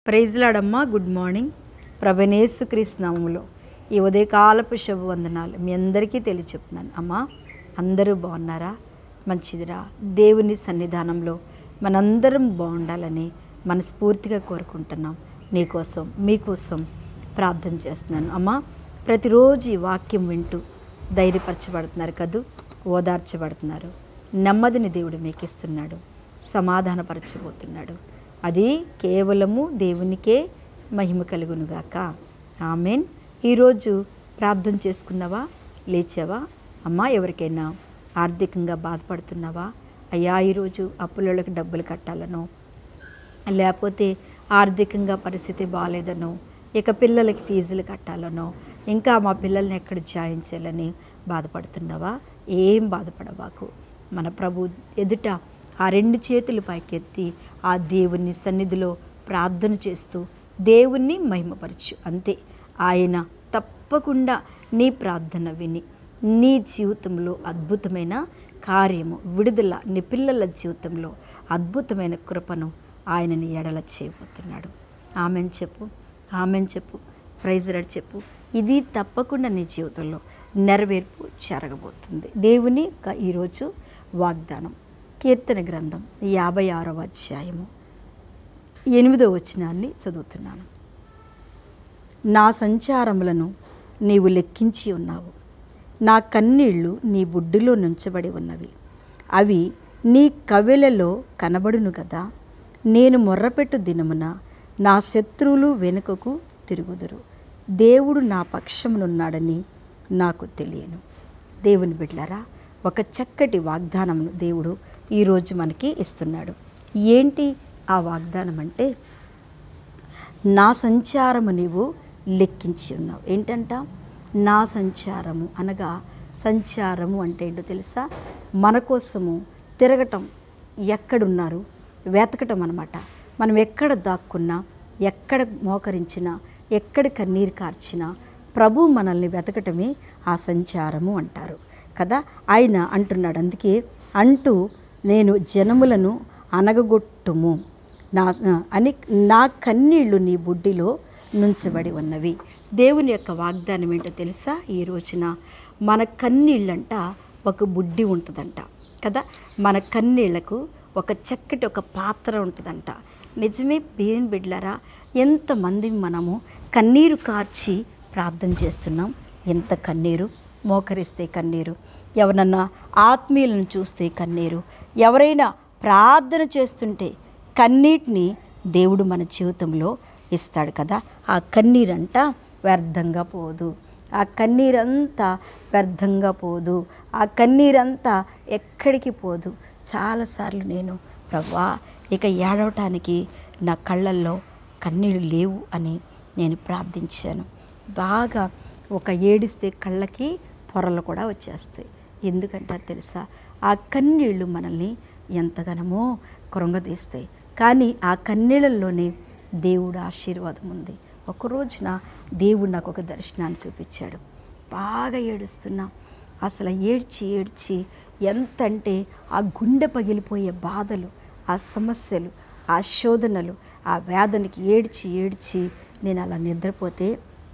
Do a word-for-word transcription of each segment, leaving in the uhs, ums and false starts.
Praise లాడమ్మా. Good morning. ప్రభువైన యేసుక్రీస్తు నామములో ఈ ఉదయకాలపు శుభవందనాలు మీ అందరికీ తెలియచెప్తున్నాను. అమ్మా, అందరూ బాగున్నారా? మంచిదిరా. దేవుని సన్నిధానంలో మనందరం బాగుండాలని మనస్ఫూర్తిగా కోరుకుంటున్నాం. నీకోసం మీకోసం ప్రార్థన చేస్తున్నాను. అమ్మా, ప్రతిరోజు ఈ వాక్యం వింటూ ధైర్యపరచబడుతున్నారు కదూ, ఓదార్చబడుతున్నారు. నెమ్మదిని దేవుడు మీకు ఇస్తున్నాడు, సమాధానపరచబోతున్నాడు. అది కేవలము దేవునికే మహిమ కలుగునుగాక. ఆమెన్. ఈరోజు ప్రార్థన చేసుకున్నావా? లేచావా? అమ్మా, ఎవరికైనా ఆర్థికంగా బాధపడుతున్నావా? అయ్యా, ఈరోజు అప్పులకి డబ్బులు కట్టాలనో, లేకపోతే ఆర్థికంగా పరిస్థితి బాగాలేదనో, ఇక పిల్లలకి ఫీజులు కట్టాలనో, ఇంకా మా పిల్లల్ని ఎక్కడ జాయిన్ చేయాలని బాధపడుతున్నావా? ఏం బాధపడవాకు. మన ప్రభు ఎదుట ఆ రెండు చేతులు పైకెత్తి ఆ దేవుని సన్నిధిలో ప్రార్థన చేస్తూ దేవుణ్ణి మహిమపరచు. అంతే. ఆయన తప్పకుండా నీ ప్రార్థన విని నీ జీవితంలో అద్భుతమైన కార్యము, విడుదల, నీ పిల్లల జీవితంలో అద్భుతమైన కృపను ఆయన నీ ఎడల చేయబోతున్నాడు. ఆమెన్ చెప్పు, ఆమెన్ చెప్పు, ప్రైజ్ లార్డ్ చెప్పు. ఇది తప్పకుండా నీ జీవితంలో నెరవేర్పు జరగబోతుంది. దేవుని ఈరోజు వాగ్దానం కీర్తన గ్రంథం యాభై ఆరవ అధ్యాయము ఎనిమిదవ వచనాన్ని చదువుతున్నాను. నా సంచారములను నీవు లెక్కించి ఉన్నావు, నా కన్నీళ్లు నీ బుడ్డిలో నుంచబడి ఉన్నవి, అవి నీ కవెలలో కనబడును కదా. నేను మొర్రపెట్టు దినమున నా శత్రువులు వెనుకకు తిరుగుదురు, దేవుడు నా పక్షమునున్నాడని నాకు తెలియను. దేవుని బిడ్డలారా, ఒక చక్కటి వాగ్దానమును దేవుడు ఈరోజు మనకి ఇస్తున్నాడు. ఏంటి ఆ వాగ్దానం అంటే, నా సంచారము నీవు లెక్కించి ఉన్నావు. ఏంటంట? నా సంచారము అనగా, సంచారము అంటే ఏంటో తెలుసా? మన కోసము తిరగటం, ఎక్కడున్నారు వెతకటం అన్నమాట. మనం ఎక్కడ దాక్కున్నా, ఎక్కడ మోకరించినా, ఎక్కడ కన్నీరు కార్చినా ప్రభు మనల్ని వెతకటమే ఆ సంచారము అంటారు కదా. ఆయన అంటున్నాడు, అందుకే అంటూ నేను జనములను అనగగొట్టుము నా అని నా కన్నీళ్లు నీ బుడ్డిలో నుంచబడి ఉన్నవి. దేవుని యొక్క వాగ్దానం ఏంటో తెలుసా? ఈ రోజున మన కన్నీళ్ళంట ఒక బుడ్డి ఉంటుందంట కదా. మన కన్నీళ్లకు ఒక చక్కటి ఒక పాత్ర ఉంటుందంట. నిజమే దేవుని బిడ్డలారా, ఎంతమంది మనము కన్నీరు కార్చి ప్రార్థన చేస్తున్నాం. ఎంత కన్నీరు, మోకరిస్తే కన్నీరు, ఎవరన్నా ఆత్మీయులను చూస్తే కన్నీరు, ఎవరైనా ప్రార్థన చేస్తుంటే కన్నీటిని దేవుడు మన జీవితంలో ఇస్తాడు కదా. ఆ కన్నీరంట వ్యర్థంగా పోదు, ఆ కన్నీరంతా వ్యర్థంగా పోదు, ఆ కన్నీరంతా ఎక్కడికి పోదు. చాలాసార్లు నేను ప్రభువా, ఇక ఏడవటానికి నా కళ్ళల్లో కన్నీళ్ళు లేవు అని నేను ప్రార్థించాను. బాగా ఒక ఏడిస్తే కళ్ళకి పొరలు కూడా వచ్చేస్తాయి. ఎందుకంటే తెలుసా, ఆ కన్నీళ్ళు మనల్ని ఎంతగానో కృంగదీస్తాయి. కానీ ఆ కన్నీళ్ళల్లోనే దేవుడు ఆశీర్వాదం ఉంది. ఒక రోజున దేవుడు నాకు ఒక దర్శనాన్ని చూపించాడు. బాగా ఏడుస్తున్నా, అసలు ఏడ్చి ఏడ్చి ఎంత అంటే ఆ గుండె పగిలిపోయే బాధలు, ఆ సమస్యలు, ఆ శోధనలు, ఆ వేదనకి ఏడ్చి ఏడ్చి నేను అలా నిద్రపోతే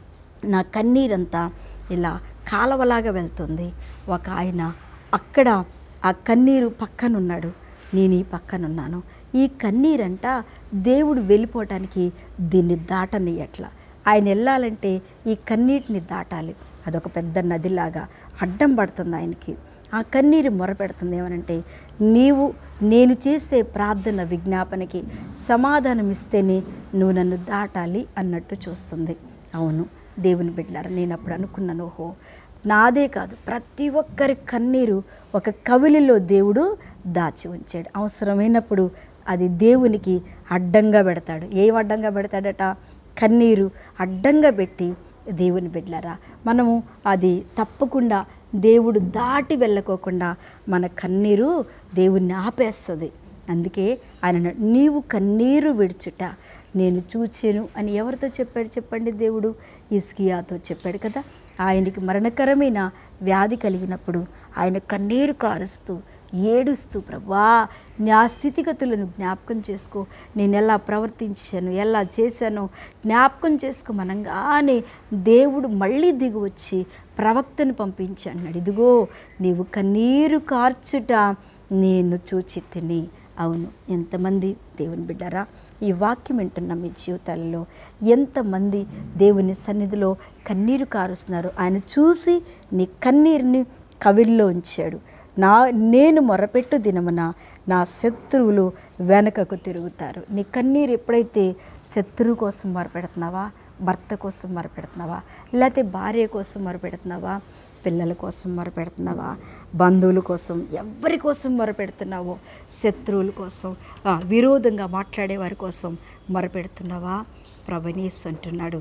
నా కన్నీరంతా ఇలా కాలవలాగా వెళ్తుంది. ఒక ఆయన అక్కడ ఆ కన్నీరు పక్కనున్నాడు, నేను ఈ పక్కనున్నాను. ఈ కన్నీరంట దేవుడు వెళ్ళిపోవటానికి దీన్ని దాటని ఎట్లా, ఆయన వెళ్ళాలంటే ఈ కన్నీటిని దాటాలి. అదొక పెద్ద నదిలాగా అడ్డం పడుతుంది ఆయనకి. ఆ కన్నీరు మొరపెడుతుంది ఏమనంటే, నీవు నేను చేసే ప్రార్థన విజ్ఞాపనకి సమాధానం ఇస్తేనే నువ్వు నన్ను దాటాలి అన్నట్టు చూస్తుంది. అవును దేవుని బిడ్డలారా, నేను అప్పుడు అనుకున్నాను, ఓహో నాదే కాదు, ప్రతి ఒక్కరి కన్నీరు ఒక కవిలిలో దేవుడు దాచి ఉంచాడు. అవసరమైనప్పుడు అది దేవునికి అడ్డంగా పెడతాడు. ఏం అడ్డంగా పెడతాడట? కన్నీరు అడ్డంగా పెట్టి. దేవుని బిడ్డలారా, మనము అది తప్పకుండా దేవుడు దాటి వెళ్ళకోకుండా మన కన్నీరు దేవుణ్ణి ఆపేస్తుంది. అందుకే ఆయన నీవు కన్నీరు విడుచుట నేను చూచాను అని ఎవరితో చెప్పాడు చెప్పండి? దేవుడు హిజ్కియాతో చెప్పాడు కదా. ఆయనకి మరణకరమైన వ్యాధి కలిగినప్పుడు ఆయన కన్నీరు కారుస్తూ ఏడుస్తూ ప్రభువా నా స్థితిగతులను జ్ఞాపకం చేసుకో, నేను ఎలా ప్రవర్తించాను, ఎలా చేశానో జ్ఞాపకం చేసుకోమనగానే దేవుడు మళ్ళీ దిగి వచ్చి ప్రవక్తను పంపించి అన్నాడు, ఇదిగో నీవు కన్నీరు కార్చుట నేను చూచి తిని. అవును, ఎంతమంది దేవుని బిడ్డారా ఈ వాక్యం వింటున్న మీ జీవితాలలో ఎంతమంది దేవుని సన్నిధిలో కన్నీరు కారుస్తున్నారు. ఆయన చూసి నీ కన్నీరుని కవిల్లో ఉంచాడు. నా నేను మొరపెట్టు దినమున నా శత్రువులు వెనకకు తిరుగుతారు. నీ కన్నీరు ఎప్పుడైతే శత్రువు కోసం మొరపెడుతున్నావా, భర్త కోసం మొరపెడుతున్నావా, లేకపోతే భార్య కోసం మొరపెడుతున్నావా, పిల్లల కోసం మొరపెడుతున్నావా, బంధువుల కోసం, ఎవరి కోసం మొరపెడుతున్నావో, శత్రువుల కోసం, విరోధంగా మాట్లాడే వారి కోసం మొరపెడుతున్నావా, ప్రభుయేసు అంటున్నాడు,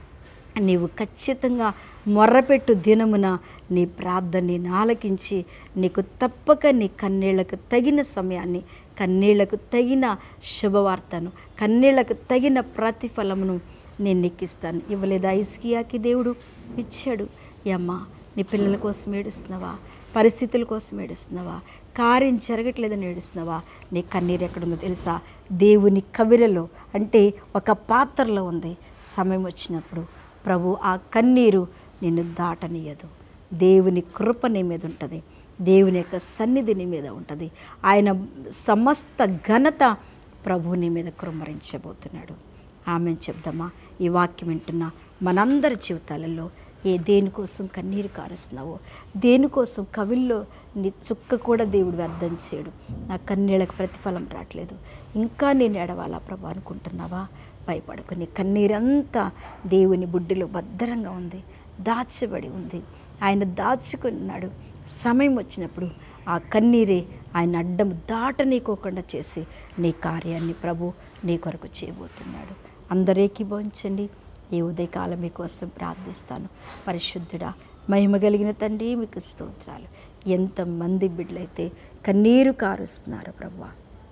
నీవు ఖచ్చితంగా మొర్రపెట్టు దినమున నీ ప్రార్థనని ఆలకించి నీకు తప్పక నీ కన్నీళ్లకు తగిన సమయాన్ని, కన్నీళ్లకు తగిన శుభవార్తను, కన్నీళ్లకు తగిన ప్రతిఫలమును నేను నీకిస్తాను. ఇవ్వలేదా హిజ్కియాకి దేవుడు? ఇచ్చాడు. అమ్మా నీ పిల్లల కోసం ఏడుస్తున్నావా, పరిస్థితుల కోసం ఏడుస్తున్నావా, కార్యం జరగట్లేదని ఏడుస్తున్నావా, నీ కన్నీరు ఎక్కడుందో తెలుసా? దేవుని కవిలలో, అంటే ఒక పాత్రలో ఉంది. సమయం వచ్చినప్పుడు ప్రభు ఆ కన్నీరు నిన్ను దాటనీయదు. దేవుని కృప నీ మీద ఉంటుంది, దేవుని యొక్క సన్నిధి నీ మీద ఉంటుంది. ఆయన సమస్త ఘనత ప్రభు నీ మీద కుమ్మరించబోతున్నాడు. ఆమె చెప్దామా? ఈ వాక్యం వింటున్న మనందరి జీవితాలలో ఏ దేనికోసం కన్నీరు కారుస్తున్నావో, దేనికోసం కవిల్లో నీ చుక్క కూడా దేవుడు వ్యర్థం చేయడు. నా కన్నీళ్ళకి ప్రతిఫలం రావట్లేదు, ఇంకా నేను ఎడవాలా ప్రభు అనుకుంటున్నావా? భయపడకు. నీ కన్నీరంతా దేవుని బుడ్డిలో భద్రంగా ఉంది, దాచబడి ఉంది. ఆయన దాచుకున్నాడు. సమయం వచ్చినప్పుడు ఆ కన్నీరే ఆయన అడ్డం దాటనీకోకుండా చేసి నీ కార్యాన్ని ప్రభు నీ కొరకు చేయబోతున్నాడు. అందరికీ భవించండి. ఈ ఉదయకాలం మీకోసం ప్రార్థిస్తాను. పరిశుద్ధుడా, మహిమ కలిగిన తండ్రి, మీకు స్తోత్రాలు. ఎంతమంది బిడ్డలైతే కన్నీరు కారుస్తున్నారు ప్రభువా,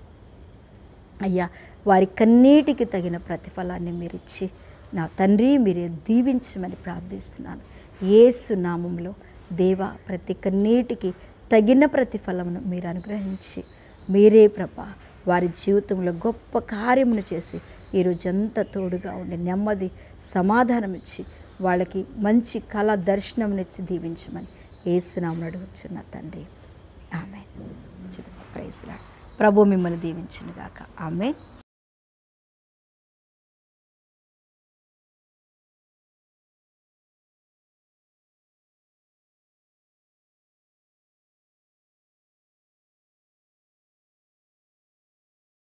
అయ్యా వారి కన్నీటికి తగిన ప్రతిఫలాన్ని మీరు ఇచ్చి నా తండ్రి మీరే దీవించమని ప్రార్థిస్తున్నాను. యేసు నామములో దేవా, ప్రతి కన్నీటికి తగిన ప్రతిఫలమును మీరు అనుగ్రహించి మీరే ప్రభా వారి జీవితంలో గొప్ప కార్యమును చేసి ఈరోజంతా తోడుగా ఉండి నెమ్మది సమాధానం ఇచ్చి వాళ్ళకి మంచి కళ దర్శనంనిచ్చి దీవించమని యేసు నామములో అడుగుచున్న తండ్రి, ఆమేన్. Praise lord. ప్రభు మిమ్మల్ని దీవించును గాక. ఆమేన్.